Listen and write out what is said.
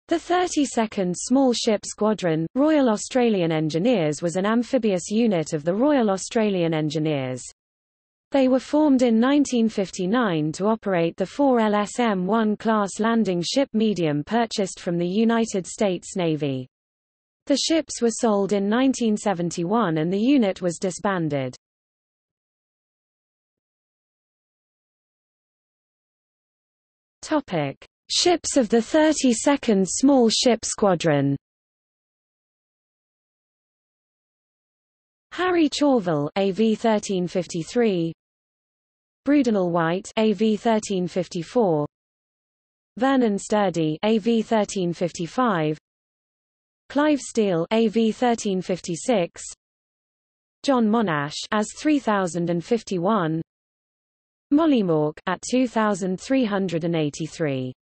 The 32nd Small Ship Squadron, Royal Australian Engineers was an amphibious unit of the Royal Australian Engineers. They were formed in 1959 to operate the 4LSM-1 class landing ship medium purchased from the United States Navy. The ships were sold in 1971 and the unit was disbanded. Ships of the 32nd Small Ship Squadron. Harry Chauvel, AV 1353. Brudenell White, AV 1354. Vernon Sturdy, AV 1355. Clive Steele, AV 1356. John Monash, as 3051. Mollymawk, at 2383.